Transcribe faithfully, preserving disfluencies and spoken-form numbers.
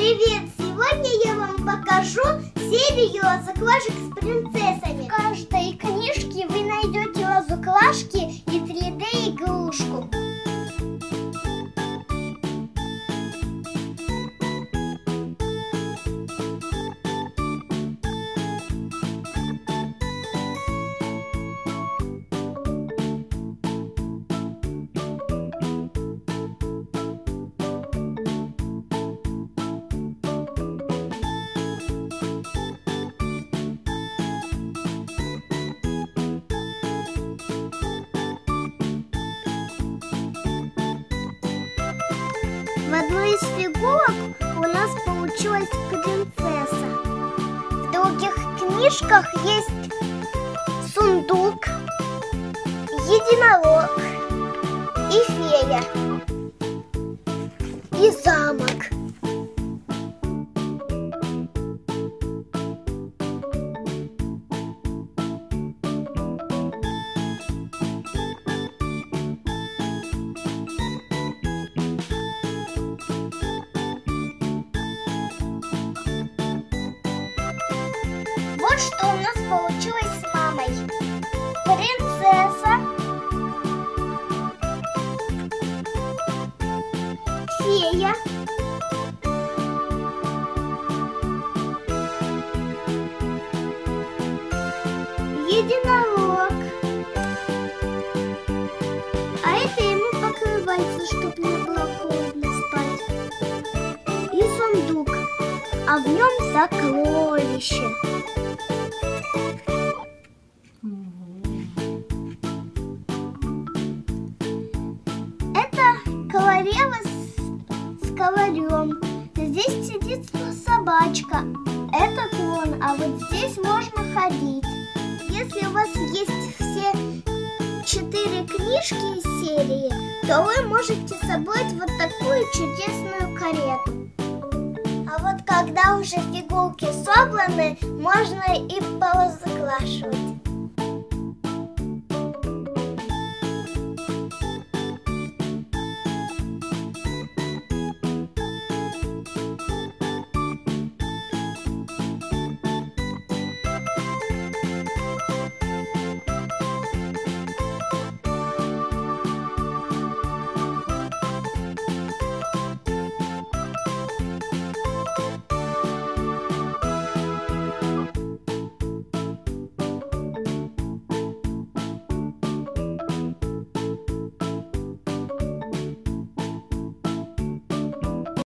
Привет! Сегодня я вам покажу серию лазуклажек с принцессами. В каждой книжке вы найдете лазуклажки и три дэ игрушку. В одной из фигурок у нас получилась принцесса. В других книжках есть сундук, единорог и фея, и замок. Вот что у нас получилось с мамой. Принцесса, фея, единорог, а это ему покрывается, чтобы не было холодно спать, и сундук, а в нем сокровище. Королева с, с коварем. Здесь сидит собачка. Это клон, а вот здесь можно ходить. Если у вас есть все четыре книжки из серии, то вы можете собрать вот такую чудесную карету. А вот когда уже фигурки собраны, можно и полазуклашивать.